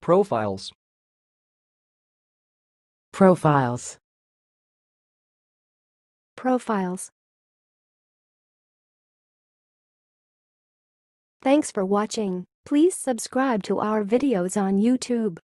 Proh-fahylz. Pro-fahylz. Pro-fahylz. Thanks for watching. Please subscribe to our videos on YouTube.